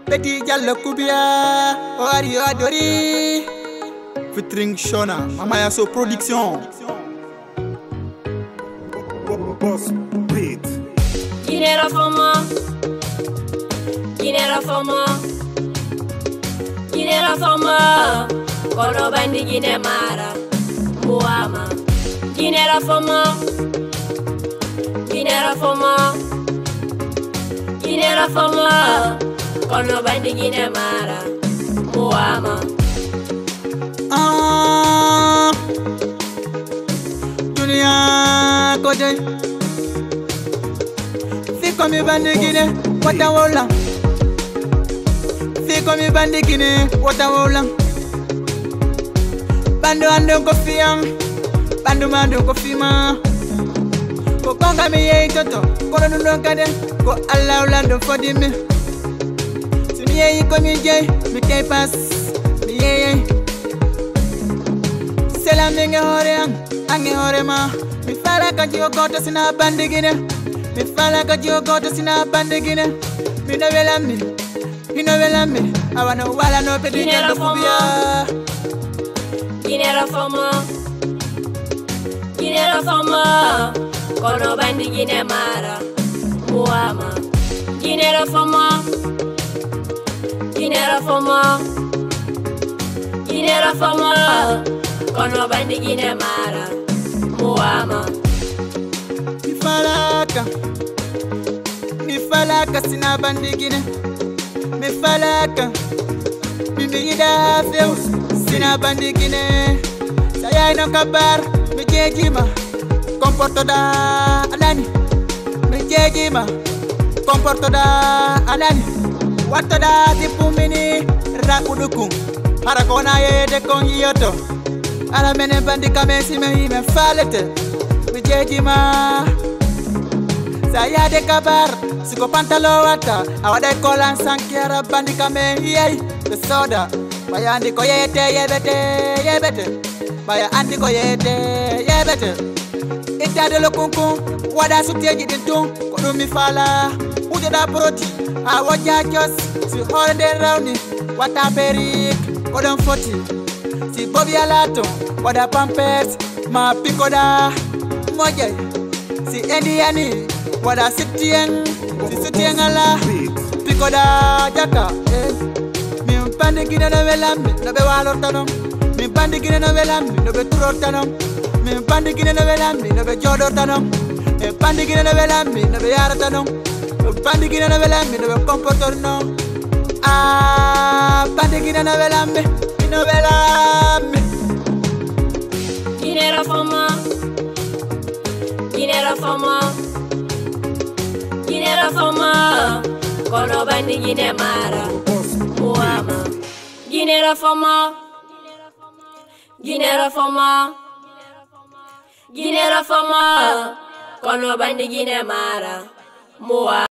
Petit Diallo Koubia, Wario Adori, featuring Shona, Amaya So Production. Boss Beat. Guinera Fama, Guinera Fama, Guinera Fama, Kono Bandi Guinea Mara, Muama, Guinera Fama, Guinera Fama, Guinera Fama, Kono Bandi Guinea Mara, Muama. Dunia Kode, Fiko mi Bandi Guinea, Watawola. Fiko mi Bandi Guinea, Watawola. Bandu ando kofiang, bandu mando kofima. Ko konga mi ye toto, ko nuno kade, ko Allah ulando fodimi. Suni ye ko mi jey, mi kay pass, mi ye. Selam nge hore ange hore ma. Mi fala ka jigo goto sina Bandi Guinea. Mi fala ka jigo goto sina Bandi Guinea. Mi no velami, awana wala no Petit Diallo Koubia. Guinera Fama, Guinera Fama, Kono Bandi Guinea Mara, Muama. Guinera Fama, Guinera Fama, Guinera Fama, Kono Bandi Guinea Mara, Muama. Mi falaka sina Bandi Guinea. Mi falaka, mi bigida feu sina Bandi Guinea. Saya ino kabar, mi jejima, comporto da anani. Mi jejima, comporto da anani. Wato da tipumini, rakudukung. Harakona ye de kong yoto. Ala mene Bandi kamesi me falete. Mi jejima. Saya de kabar, siko pantalo wata. Awade kolan sankiara Bandi kame yey. The soda, baya andi ko yete yebete. Baya andi ko yete yebete. Ita de lo kunkun, wada suteji dintung. Kono mi fala, uje da proti. Awoja jos, si horende rauni. Wata perik, kodon foti. Si bobi alato, wada pampers. Ma pikoda, moje. Si endiani, wada sitien. Si sitien ala, pikoda jaka. Mi Bandi Guinea no velambi, no be walor tanom. Mi Bandi Guinea no velambi, no be turor tanom. Mi Bandi Guinea no velambi, no be jodor tanom. Mi Bandi Guinea no velambi, no be yara tanom. Mi Bandi Guinea no velambi, no be comportor no. Bandi Guinea no velambi, no velambi. Guinera Fama, Guinera Fama, Guinera Fama, Kono Bandi Guinea Mara, Muama. Guinera Fama, Guinera Fama, Guinera Fama, Kono Bandi Guinea Mara, Muama.